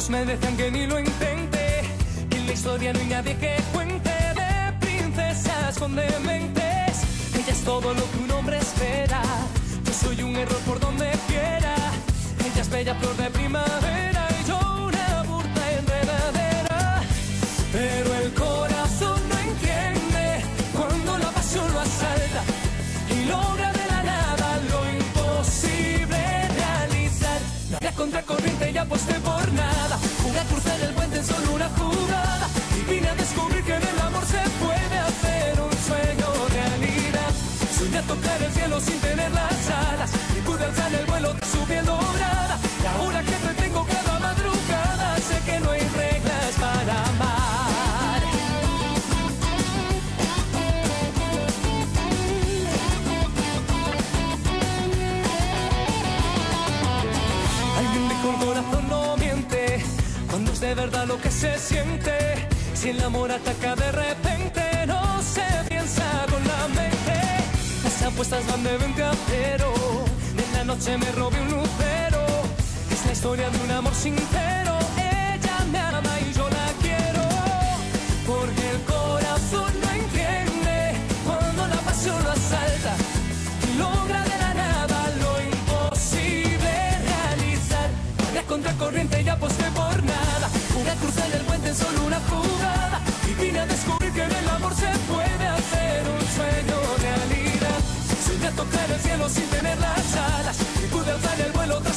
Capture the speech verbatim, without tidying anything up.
Todos me decían que ni lo intente, que en la historia no hay nadie que cuente de princesas con dementes. Ella es todo lo que un hombre espera, yo soy un error por donde quiera. Ella es bella flor de primavera y yo una burda enredadera. Pero el corazón no entiende cuando la pasión lo asalta y logra de la nada lo imposible realizar. Nadie a contracorriente y aposté por nada, jugué a cruzar el puente en solo una jugada y vine a descubrir que en el amor se puede hacer un sueño realidad. Soñé a tocar el cielo sin tener las alas y pude alzar el vuelo de su piel dorada. Y ahora que te tengo cada madrugada, sé que no hay reglas para amar. Alguien dijo el corazón no miente cuando es de verdad lo que se siente. Si el amor ataca de repente, no se piensa con la mente. Las apuestas van de veinte a cero, en la noche me robé un lucero. Es la historia de un amor sincero, ella me ama y yo la quiero. Porque el corazón no entiende cuando la pasión lo asalta y logra de la nada lo imposible realizar. Voy a contracorriente y aposté por nada, jugué a cruzar el puente en solo una jugada y vine a descubrir que en el amor se puede hacer un sueño realidad. Soñé a tocar el cielo sin tener las alas y pude alzar el vuelo tras